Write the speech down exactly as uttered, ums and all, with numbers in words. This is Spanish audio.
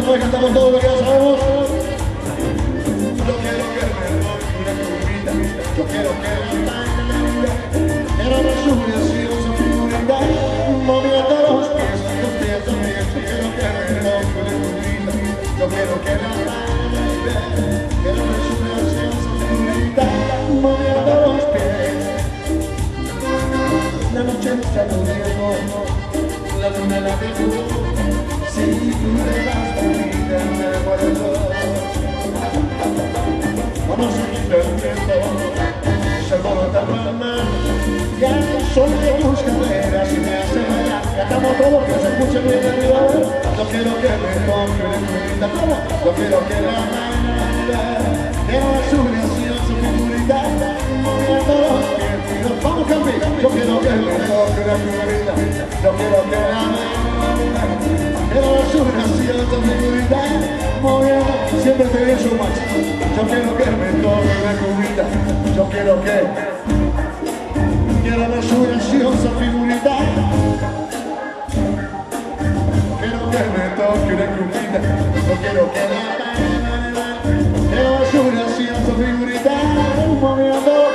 después cantamos todo lo que ya sabemos. Yo quiero que me toque una curvita, yo quiero que la baile, era una sublimación su figurita, moviendo los pies, los pies, los pies. Yo quiero que me toque una curvita, yo quiero que la baile, era una sublimación su figurita, moviendo los pies. La noche está muriendo, la luna la dejó. Si tú le das tu vida, me acuerdo. Vamos a quitar el tiempo, se alborota la mano, ya el sol de tus caderas y me hace bailar. Cantamos todo, que se escuche bien arriba. Yo quiero que me toque una curvita, yo quiero que la baile, que la sublimación su figurita, moviendo los pies y nos vamos a cambiar. Yo quiero que me toque una curvita, yo quiero que la baile, pero la sublimación tu figurita, moviendo, siempre te diré su macho. Yo quiero que me toque una curvita, yo quiero que quiero la sublimación su figurita, quiero que me toque una curvita, yo quiero que la quiero la sublimación su figurita, moviendo.